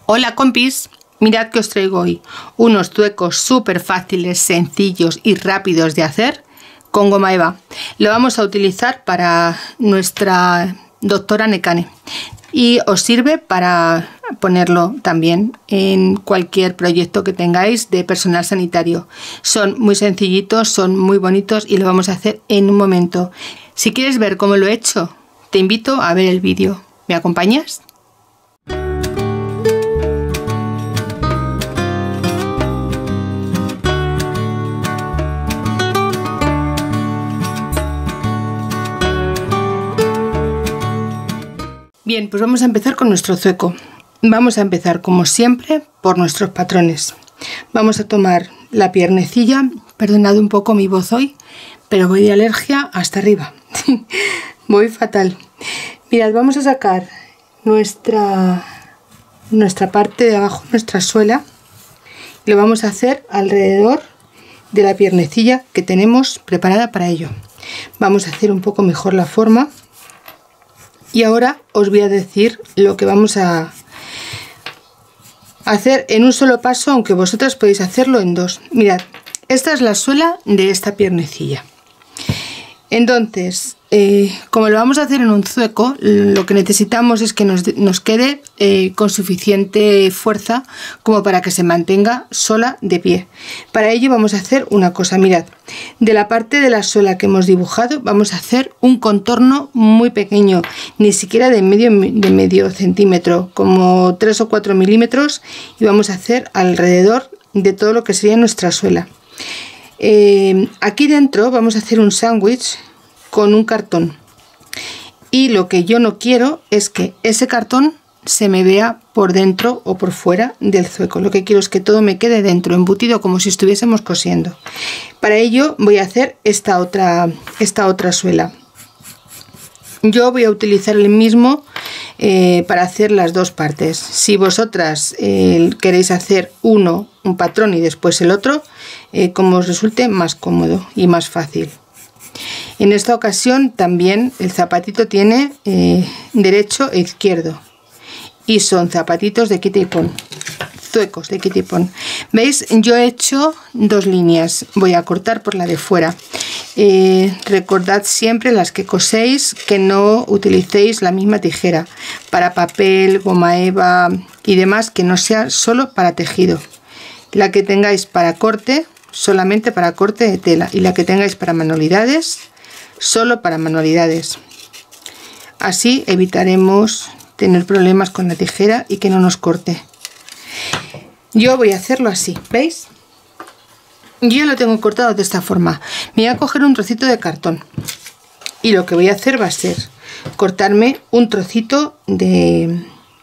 Hola compis, mirad que os traigo hoy unos zuecos súper fáciles, sencillos y rápidos de hacer con goma eva. Lo vamos a utilizar para nuestra doctora Nekane y os sirve para ponerlo también en cualquier proyecto que tengáis de personal sanitario. Son muy sencillitos, son muy bonitos y lo vamos a hacer en un momento. Si quieres ver cómo lo he hecho, te invito a ver el vídeo. ¿Me acompañas? Bien, pues vamos a empezar con nuestro zueco. Vamos a empezar como siempre por nuestros patrones. Vamos a tomar la piernecilla, perdonad un poco mi voz hoy, pero voy de alergia hasta arriba. Voy fatal. Mirad, vamos a sacar nuestra parte de abajo, nuestra suela, y lo vamos a hacer alrededor de la piernecilla que tenemos preparada para ello. Vamos a hacer un poco mejor la forma. Y ahora os voy a decir lo que vamos a hacer en un solo paso, aunque vosotras podéis hacerlo en dos. Mirad, esta es la suela de esta piernecilla. Entonces, como lo vamos a hacer en un zueco, lo que necesitamos es que nos quede con suficiente fuerza como para que se mantenga sola de pie. Para ello vamos a hacer una cosa, mirad, de la parte de la suela que hemos dibujado vamos a hacer un contorno muy pequeño, ni siquiera de medio centímetro, como 3 o 4 milímetros, y vamos a hacer alrededor de todo lo que sería nuestra suela. Aquí dentro vamos a hacer un sándwich con un cartón, y lo que yo no quiero es que ese cartón se me vea por dentro o por fuera del zueco. Lo que quiero es que todo me quede dentro, embutido, como si estuviésemos cosiendo. Para ello voy a hacer esta otra suela. Yo voy a utilizar el mismo para hacer las dos partes. Si vosotras queréis hacer un patrón y después el otro, como os resulte más cómodo y más fácil. En esta ocasión también el zapatito tiene derecho e izquierdo, y son zapatitos de quita y pon, zuecos de quita y pon. ¿Veis? Yo he hecho dos líneas, voy a cortar por la de fuera. Recordad siempre, las que coséis, que no utilicéis la misma tijera para papel, goma eva y demás, que no sea solo para tejido. La que tengáis para corte, solamente para corte de tela, y la que tengáis para manualidades, solo para manualidades. Así evitaremos tener problemas con la tijera y que no nos corte. Yo voy a hacerlo así, ¿veis? Yo lo tengo cortado de esta forma. Me voy a coger un trocito de cartón y lo que voy a hacer va a ser cortarme un trocito de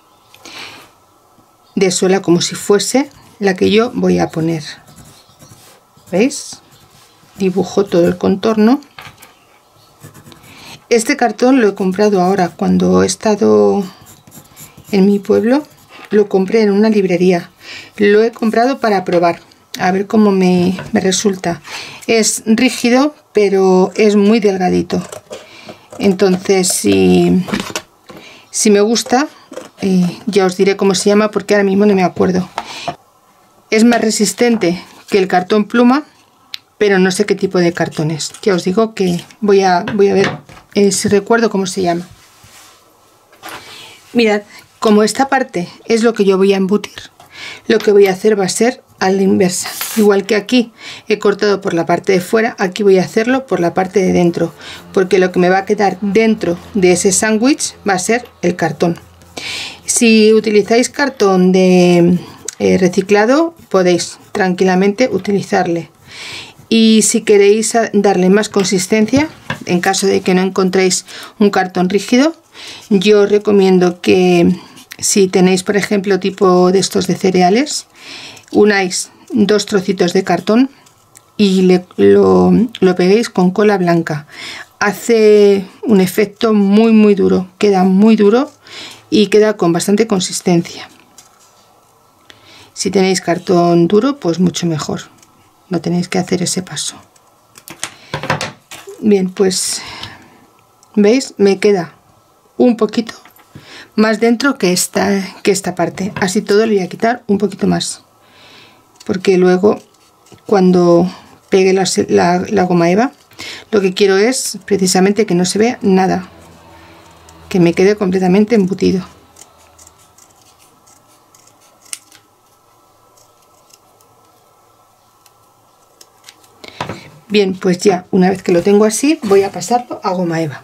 suela, como si fuese la que yo voy a poner. ¿Veis? Dibujo todo el contorno. Este cartón lo he comprado ahora, cuando he estado en mi pueblo, lo compré en una librería. Lo he comprado para probar, a ver cómo me resulta. Es rígido, pero es muy delgadito. Entonces, si me gusta, ya os diré cómo se llama, porque ahora mismo no me acuerdo. Es más resistente que el cartón pluma, pero no sé qué tipo de cartón es. Ya os digo que voy a ver si recuerdo cómo se llama. Mirad, como esta parte es lo que yo voy a embutir, lo que voy a hacer va a ser a la inversa. Igual que aquí he cortado por la parte de fuera, aquí voy a hacerlo por la parte de dentro, porque lo que me va a quedar dentro de ese sándwich va a ser el cartón. Si utilizáis cartón de reciclado, podéis tranquilamente utilizarle. Y si queréis darle más consistencia, en caso de que no encontréis un cartón rígido, yo os recomiendo que, si tenéis por ejemplo tipo de estos de cereales, unáis dos trocitos de cartón y lo peguéis con cola blanca. Hace un efecto muy duro, queda muy duro y queda con bastante consistencia. Si tenéis cartón duro, pues mucho mejor. No tenéis que hacer ese paso. Bien, pues veis, me queda un poquito más dentro que esta parte. Así todo le voy a quitar un poquito más, porque luego cuando pegue la goma eva, lo que quiero es precisamente que no se vea nada, que me quede completamente embutido. Bien, pues ya una vez que lo tengo así, voy a pasarlo a goma eva.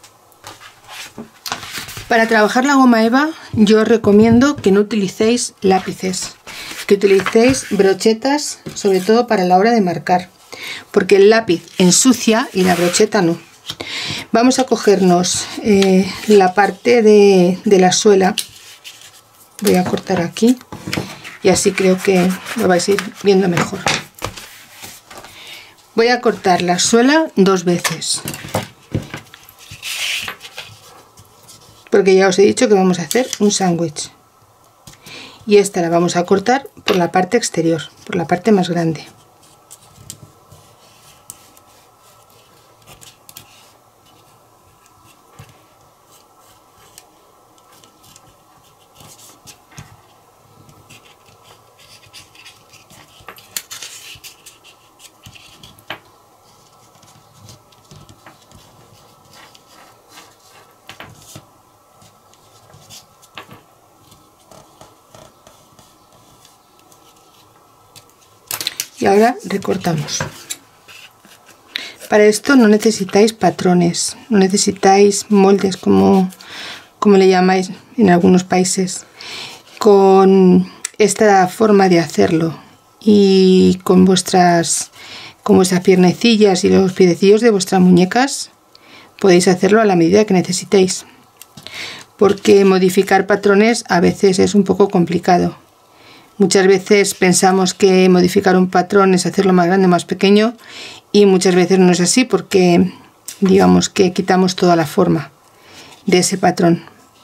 Para trabajar la goma eva, yo os recomiendo que no utilicéis lápices, que utilicéis brochetas, sobre todo para la hora de marcar, porque el lápiz ensucia y la brocheta no. Vamos a cogernos la parte de la suela. Voy a cortar aquí y así creo que lo vais a ir viendo mejor. Voy a cortar la suela 2 veces, porque ya os he dicho que vamos a hacer un sándwich, y esta la vamos a cortar por la parte exterior, por la parte más grande. Y ahora recortamos. Para esto no necesitáis patrones, no necesitáis moldes como le llamáis en algunos países. Con esta forma de hacerlo y con vuestras piernecillas y los piecillos de vuestras muñecas, podéis hacerlo a la medida que necesitéis, porque modificar patrones a veces es un poco complicado. Muchas veces pensamos que modificar un patrón es hacerlo más grande o más pequeño, y muchas veces no es así, porque digamos que quitamos toda la forma de ese patrón.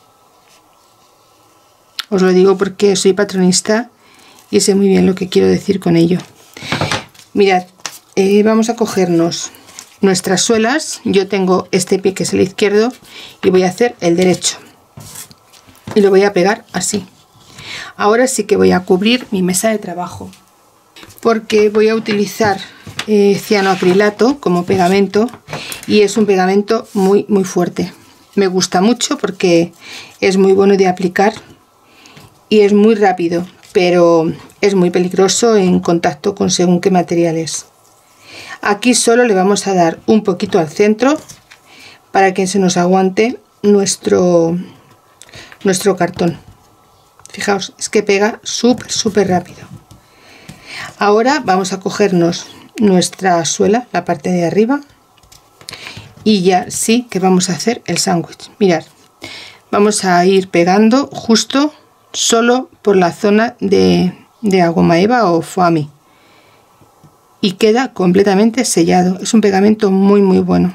Os lo digo porque soy patronista y sé muy bien lo que quiero decir con ello. Mirad, vamos a cogernos nuestras suelas. Yo tengo este pie que es el izquierdo y voy a hacer el derecho y lo voy a pegar así. Ahora sí que voy a cubrir mi mesa de trabajo, porque voy a utilizar cianoacrilato como pegamento, y es un pegamento muy fuerte. Me gusta mucho porque es muy bueno de aplicar y es muy rápido, pero es muy peligroso en contacto con según qué materiales. Aquí solo le vamos a dar un poquito al centro para que se nos aguante nuestro cartón. Fijaos, es que pega súper rápido. Ahora vamos a cogernos nuestra suela, la parte de arriba, y ya sí que vamos a hacer el sándwich. Mirad, vamos a ir pegando justo solo por la zona de goma eva o foamy, y queda completamente sellado. Es un pegamento muy bueno.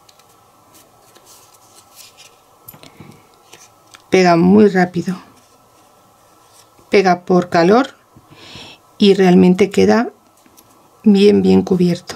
Pega muy rápido, pega por calor y realmente queda bien cubierto.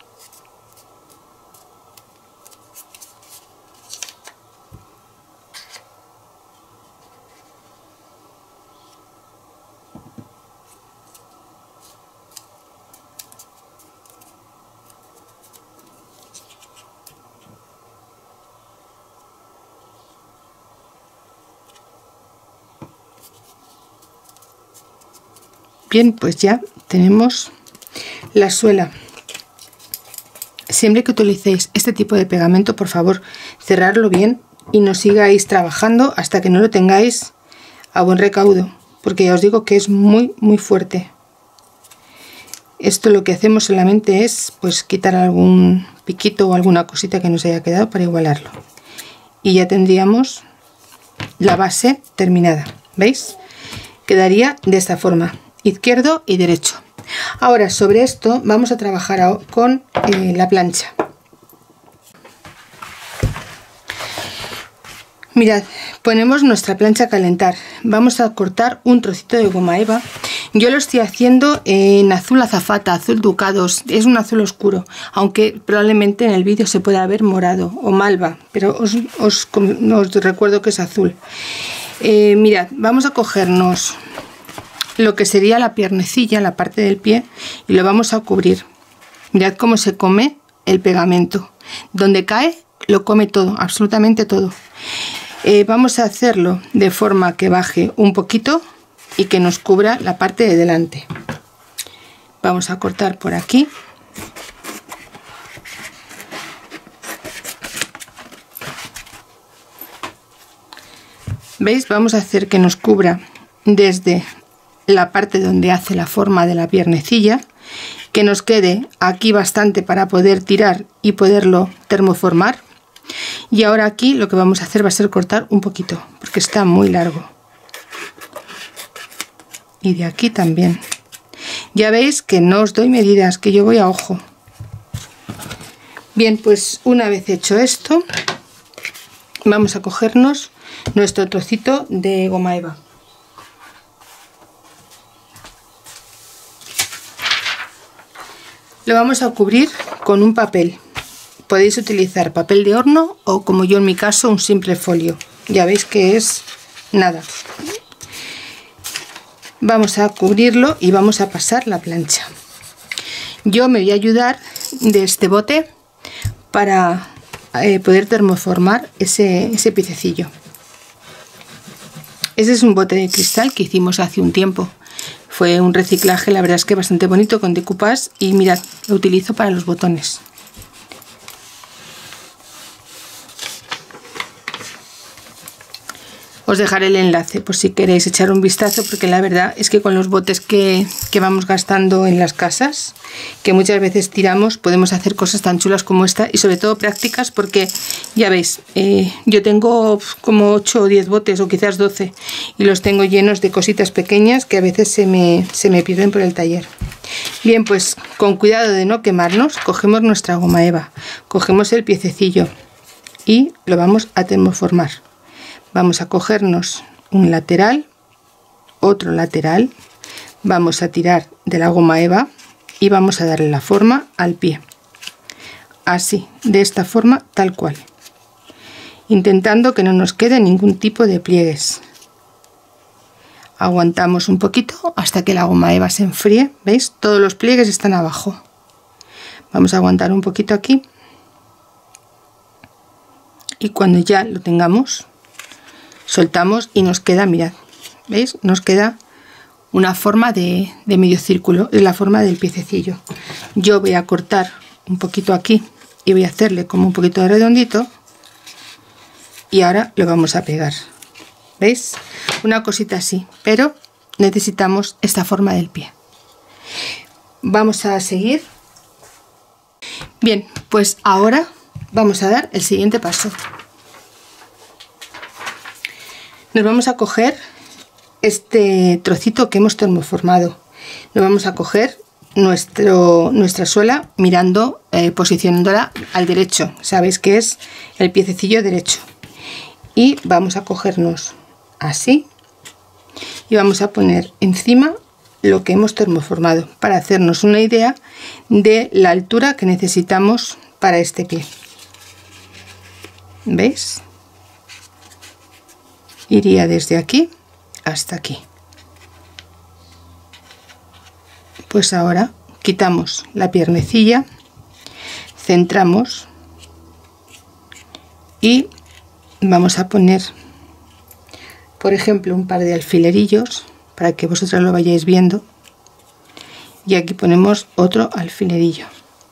Bien, pues ya tenemos la suela. Siempre que utilicéis este tipo de pegamento, por favor, cerrarlo bien y no sigáis trabajando hasta que no lo tengáis a buen recaudo, porque ya os digo que es muy fuerte. Esto lo que hacemos solamente es pues quitar algún piquito o alguna cosita que nos haya quedado para igualarlo, y ya tendríamos la base terminada. ¿Veis? Quedaría de esta forma, izquierdo y derecho. Ahora sobre esto vamos a trabajar con la plancha. Mirad, ponemos nuestra plancha a calentar. Vamos a cortar un trocito de goma eva. Yo lo estoy haciendo en azul azafata, azul ducados, es un azul oscuro, aunque probablemente en el vídeo se pueda ver morado o malva, pero os recuerdo que es azul. Mirad, vamos a cogernos lo que sería la piernecilla, la parte del pie, y lo vamos a cubrir. Mirad cómo se come el pegamento. Donde cae, lo come todo, absolutamente todo. Vamos a hacerlo de forma que baje un poquito y que nos cubra la parte de delante. Vamos a cortar por aquí. ¿Veis? Vamos a hacer que nos cubra desde la parte donde hace la forma de la piernecilla, que nos quede aquí bastante para poder tirar y poderlo termoformar. Y ahora aquí lo que vamos a hacer va a ser cortar un poquito, porque está muy largo. Y de aquí también. Ya veis que no os doy medidas, que yo voy a ojo. Bien, pues una vez hecho esto, vamos a cogernos nuestro trocito de goma eva. Lo vamos a cubrir con un papel. Podéis utilizar papel de horno o, como yo en mi caso, un simple folio. Ya veis que es nada. Vamos a cubrirlo y vamos a pasar la plancha. Yo me voy a ayudar de este bote para poder termoformar ese piececillo. Ese es un bote de cristal que hicimos hace un tiempo. Fue un reciclaje, la verdad es que bastante bonito, con decoupage, y mirad, lo utilizo para los botones. Os dejaré el enlace por si queréis echar un vistazo, porque la verdad es que con los botes que vamos gastando en las casas, que muchas veces tiramos, podemos hacer cosas tan chulas como esta, y sobre todo prácticas, porque ya veis, yo tengo como 8 o 10 botes o quizás 12, y los tengo llenos de cositas pequeñas que a veces se me pierden por el taller. Bien, pues con cuidado de no quemarnos, cogemos nuestra goma eva, cogemos el piececillo y lo vamos a termoformar. Vamos a cogernos un lateral, otro lateral, vamos a tirar de la goma eva y vamos a darle la forma al pie. Así, de esta forma, tal cual. Intentando que no nos quede ningún tipo de pliegues. Aguantamos un poquito hasta que la goma eva se enfríe. ¿Veis? Todos los pliegues están abajo. Vamos a aguantar un poquito aquí. Y cuando ya lo tengamos, soltamos y nos queda, mirad, ¿veis? Nos queda una forma de medio círculo, es la forma del piececillo. Yo voy a cortar un poquito aquí y voy a hacerle como un poquito de redondito, y ahora lo vamos a pegar. ¿Veis? Una cosita así, pero necesitamos esta forma del pie. Vamos a seguir. Bien, pues ahora vamos a dar el siguiente paso. Nos vamos a coger este trocito que hemos termoformado. Nos vamos a coger nuestra suela mirando, posicionándola al derecho. Sabéis que es el piececillo derecho. Y vamos a cogernos así y vamos a poner encima lo que hemos termoformado para hacernos una idea de la altura que necesitamos para este pie. ¿Veis? Iría desde aquí hasta aquí. Pues ahora quitamos la piernecilla, centramos y vamos a poner, por ejemplo, un par de alfilerillos para que vosotros lo vayáis viendo, y aquí ponemos otro alfilerillo.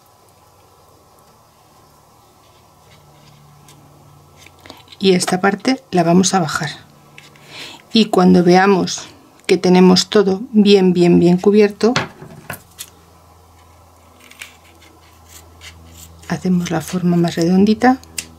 Y esta parte la vamos a bajar. Y cuando veamos que tenemos todo bien cubierto, hacemos la forma más redondita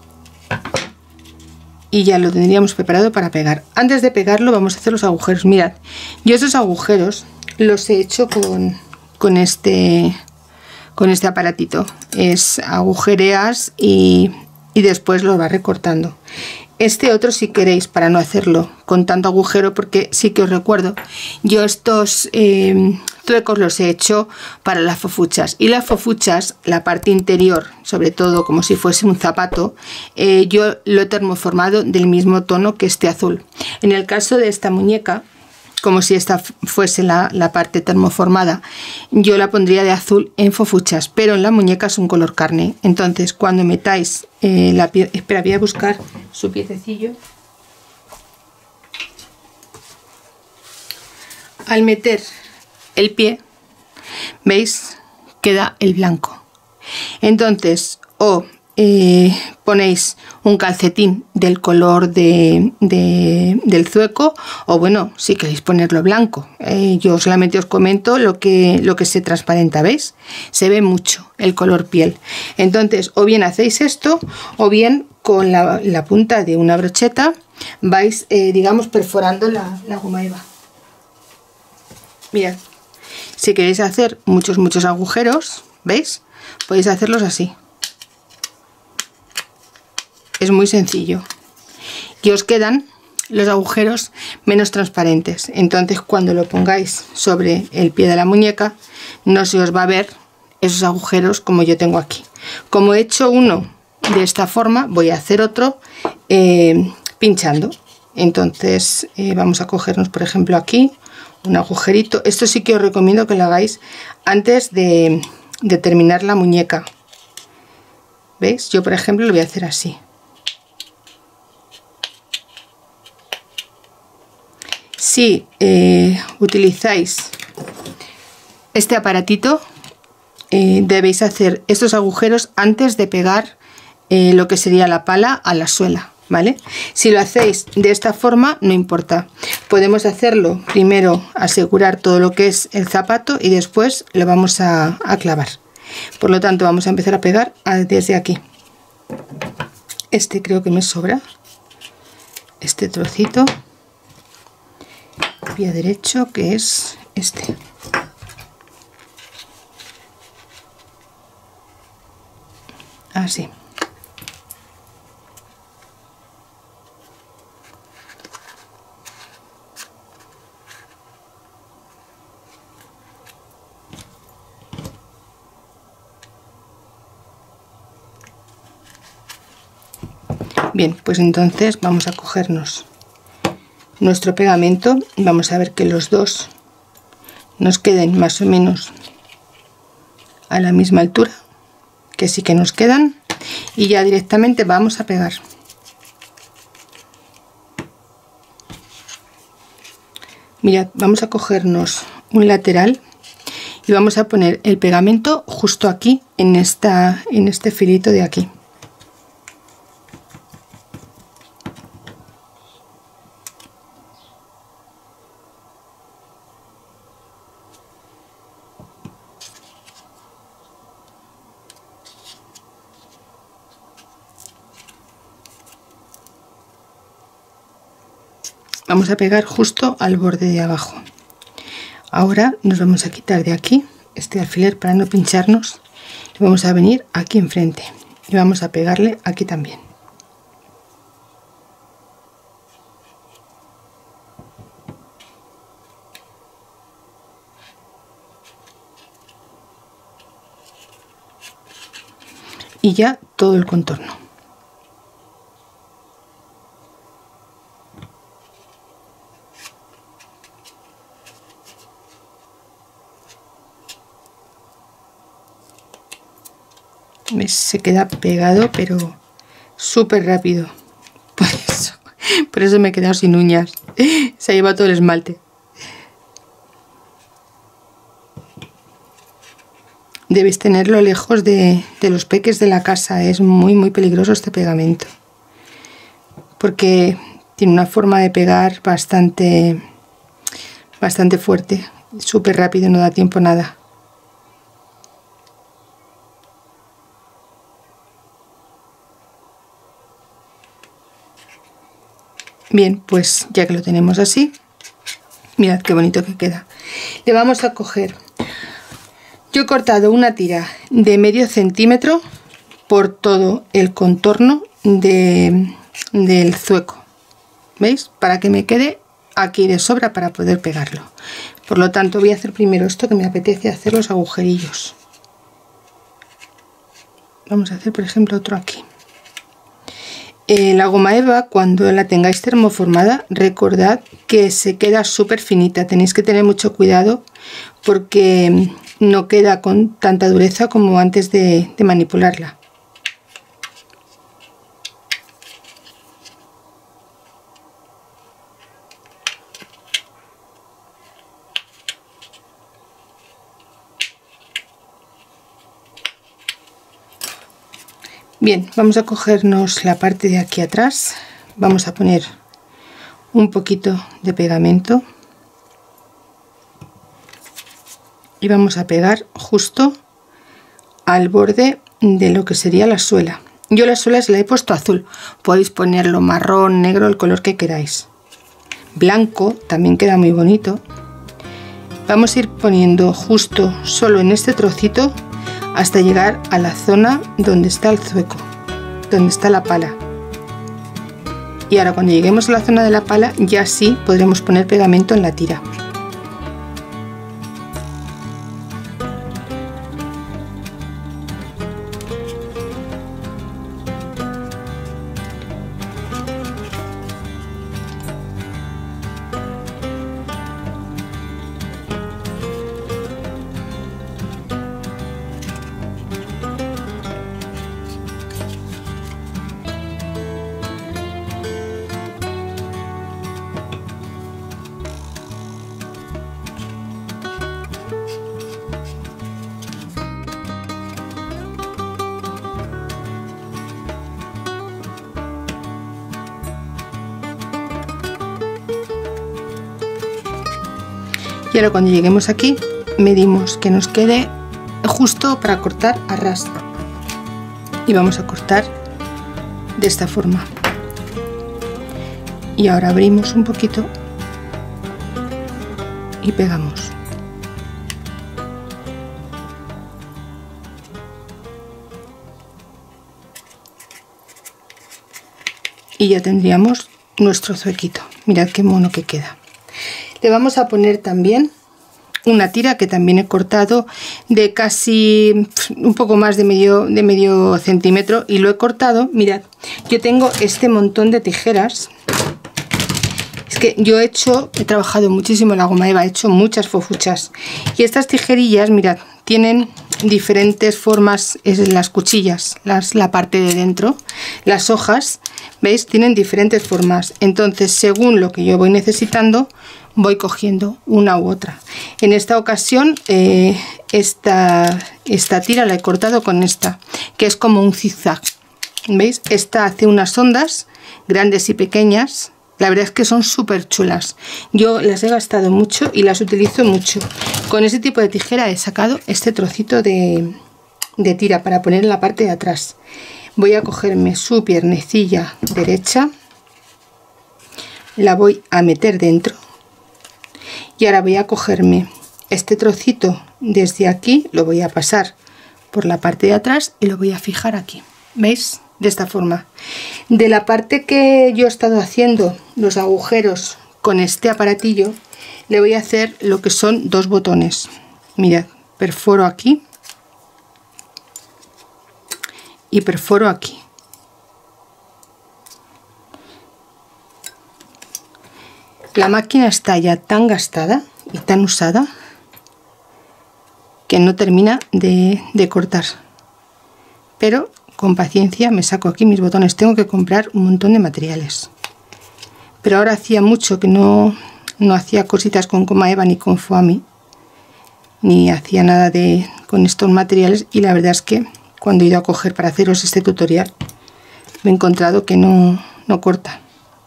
y ya lo tendríamos preparado para pegar. Antes de pegarlo vamos a hacer los agujeros. Mirad, yo estos agujeros los he hecho con este aparatito. Es agujereas y después lo va recortando. Este otro, si queréis, para no hacerlo con tanto agujero, porque sí que os recuerdo, yo estos zuecos los he hecho para las fofuchas, y las fofuchas, la parte interior, sobre todo como si fuese un zapato, yo lo he termoformado del mismo tono que este azul. En el caso de esta muñeca, como si esta fuese la parte termoformada, yo la pondría de azul en fofuchas, pero en la muñeca es un color carne. Entonces cuando metáis la pieza, espera, voy a buscar su piececillo. Al meter el pie, ¿veis? Queda el blanco. Entonces ponéis un calcetín del color del zueco, o bueno, si queréis ponerlo blanco. Yo solamente os comento lo que se transparenta, ¿veis? Se ve mucho el color piel. Entonces o bien hacéis esto, o bien con la punta de una brocheta vais digamos perforando la goma eva. Mirad, si queréis hacer muchos agujeros, ¿veis? Podéis hacerlos así. Es muy sencillo y os quedan los agujeros menos transparentes. Entonces cuando lo pongáis sobre el pie de la muñeca no se os va a ver esos agujeros como yo tengo aquí. Como he hecho uno de esta forma, voy a hacer otro pinchando. Entonces vamos a cogernos, por ejemplo, aquí un agujerito. Esto sí que os recomiendo que lo hagáis antes de terminar la muñeca. ¿Veis? Yo, por ejemplo, lo voy a hacer así. Si utilizáis este aparatito, debéis hacer estos agujeros antes de pegar lo que sería la pala a la suela, ¿vale? Si lo hacéis de esta forma, no importa. Podemos hacerlo primero, asegurar todo lo que es el zapato, y después lo vamos a clavar. Por lo tanto, vamos a empezar a pegar desde aquí. Este creo que me sobra, este trocito. Pie derecho, que es este. Así. Bien, pues entonces vamos a cogernos nuestro pegamento. Vamos a ver que los dos nos queden más o menos a la misma altura, que sí que nos quedan, y ya directamente vamos a pegar. Mirad, vamos a cogernos un lateral y vamos a poner el pegamento justo aquí en este filito de aquí. Vamos a pegar justo al borde de abajo. Ahora nos vamos a quitar de aquí este alfiler para no pincharnos. Y vamos a venir aquí enfrente y vamos a pegarle aquí también. Y ya todo el contorno. Se queda pegado, pero súper rápido. Por eso me he quedado sin uñas. Se ha llevado todo el esmalte. Debéis tenerlo lejos de los peques de la casa. Es muy peligroso este pegamento, porque tiene una forma de pegar bastante fuerte. Súper rápido, no da tiempo a nada. Bien, pues ya que lo tenemos así, mirad qué bonito que queda. Le vamos a coger, yo he cortado una tira de medio centímetro por todo el contorno del zueco, ¿veis? Para que me quede aquí de sobra para poder pegarlo. Por lo tanto voy a hacer primero esto, que me apetece hacer los agujerillos. Vamos a hacer por ejemplo otro aquí. La goma eva, cuando la tengáis termoformada, recordad que se queda súper finita. Tenéis que tener mucho cuidado porque no queda con tanta dureza como antes de manipularla. Bien, vamos a cogernos la parte de aquí atrás, vamos a poner un poquito de pegamento y vamos a pegar justo al borde de lo que sería la suela. Yo la suela se la he puesto azul, podéis ponerlo marrón, negro, el color que queráis. Blanco también queda muy bonito. Vamos a ir poniendo justo solo en este trocito hasta llegar a la zona donde está el zueco, donde está la pala. Y ahora cuando lleguemos a la zona de la pala ya sí podremos poner pegamento en la tira. Y ahora cuando lleguemos aquí medimos que nos quede justo para cortar a ras y vamos a cortar de esta forma. Y ahora abrimos un poquito y pegamos. Y ya tendríamos nuestro zuequito. Mirad qué mono que queda. Le vamos a poner también una tira que también he cortado de casi un poco más de medio centímetro y lo he cortado. Mirad, yo tengo este montón de tijeras. Es que yo he trabajado muchísimo en la goma eva, he hecho muchas fofuchas y estas tijerillas, mirad, tienen diferentes formas. Las cuchillas, la parte de dentro, las hojas, veis, tienen diferentes formas. Entonces según lo que yo voy necesitando voy cogiendo una u otra. En esta ocasión esta tira la he cortado con esta, que es como un zigzag. ¿Veis? Esta hace unas ondas grandes y pequeñas. La verdad es que son súper chulas. Yo las he gastado mucho y las utilizo mucho. Con ese tipo de tijera he sacado este trocito de tira para poner en la parte de atrás. Voy a cogerme su piernecilla derecha, la voy a meter dentro. Y ahora voy a cogerme este trocito desde aquí, lo voy a pasar por la parte de atrás y lo voy a fijar aquí. ¿Veis? De esta forma. De la parte que yo he estado haciendo los agujeros con este aparatillo, le voy a hacer lo que son dos botones. Mirad, perforo aquí y perforo aquí. La máquina está ya tan gastada y tan usada que no termina de cortar, pero con paciencia me saco aquí mis botones. Tengo que comprar un montón de materiales, pero ahora hacía mucho que no hacía cositas con goma eva ni con foamy, ni hacía nada con estos materiales, y la verdad es que cuando he ido a coger para haceros este tutorial me he encontrado que no corta.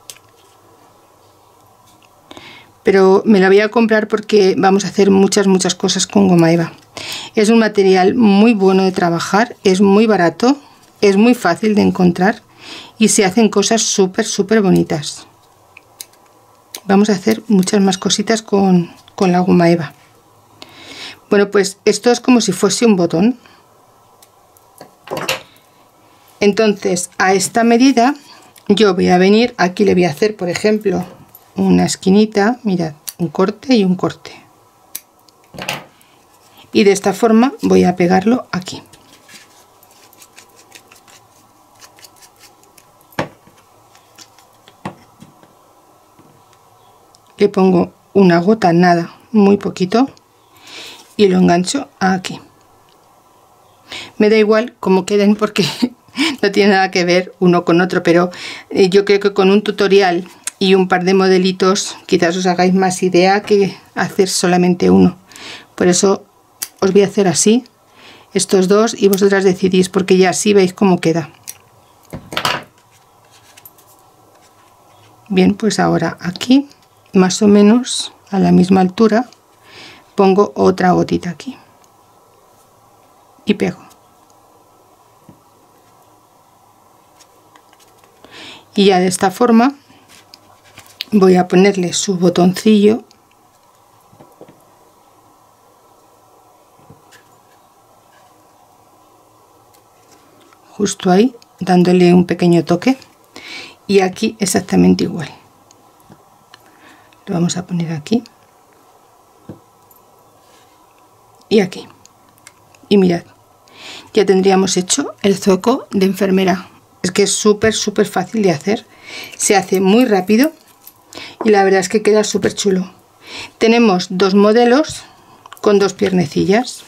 Pero me la voy a comprar porque vamos a hacer muchas cosas con goma eva. Es un material muy bueno de trabajar, es muy barato, es muy fácil de encontrar y se hacen cosas súper bonitas. Vamos a hacer muchas más cositas con la goma eva. Bueno, pues esto es como si fuese un botón. Entonces a esta medida yo voy a venir aquí, le voy a hacer por ejemplo una esquinita, mirad, un corte y un corte. y de esta forma voy a pegarlo aquí. Le pongo una gota, nada, muy poquito, y lo engancho aquí. Me da igual cómo queden porque no tiene nada que ver uno con otro, pero yo creo que con un tutorial y un par de modelitos quizás os hagáis más idea que hacer solamente uno. Por eso os voy a hacer así estos dos y vosotras decidís, porque ya así veis cómo queda. Bien, pues ahora aquí más o menos a la misma altura pongo otra gotita aquí y pego. Y ya de esta forma voy a ponerle su botoncillo justo ahí, dándole un pequeño toque, y aquí exactamente igual. Lo vamos a poner aquí y aquí, y mirad, ya tendríamos hecho el zueco de enfermera. Es que es súper fácil de hacer, se hace muy rápido y la verdad es que queda súper chulo. Tenemos dos modelos con dos piernecillas.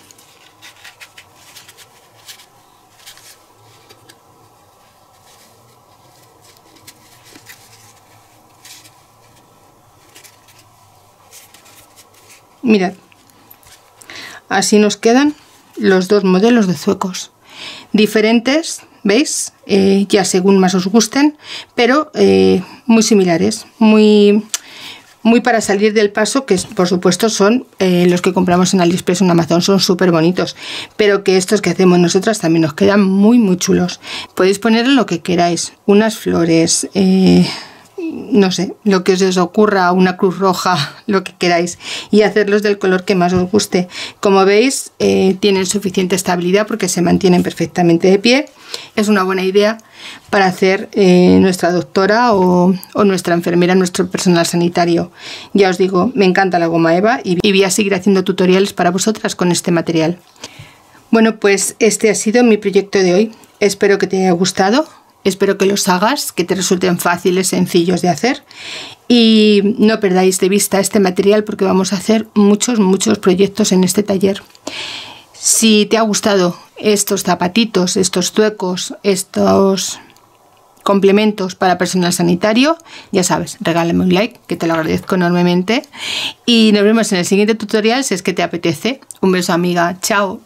Mirad, así nos quedan los dos modelos de zuecos diferentes, ¿veis? Ya según más os gusten, pero muy similares, muy para salir del paso, que por supuesto son los que compramos en AliExpress o en Amazon, son súper bonitos, pero que estos que hacemos nosotras también nos quedan muy chulos. Podéis ponerle lo que queráis, unas flores, no sé, lo que os ocurra, una cruz roja, lo que queráis, y hacerlos del color que más os guste. Como veis, tienen suficiente estabilidad porque se mantienen perfectamente de pie. Es una buena idea para hacer nuestra doctora o nuestra enfermera, nuestro personal sanitario. Ya os digo, me encanta la goma eva y voy a seguir haciendo tutoriales para vosotras con este material. Bueno, pues este ha sido mi proyecto de hoy. Espero que te haya gustado. Espero que los hagas, que te resulten fáciles, sencillos de hacer, y no perdáis de vista este material porque vamos a hacer muchos proyectos en este taller. Si te ha gustado estos zapatitos, estos zuecos, estos complementos para personal sanitario, ya sabes, regálame un like, que te lo agradezco enormemente, y nos vemos en el siguiente tutorial si es que te apetece. Un beso, amiga, chao.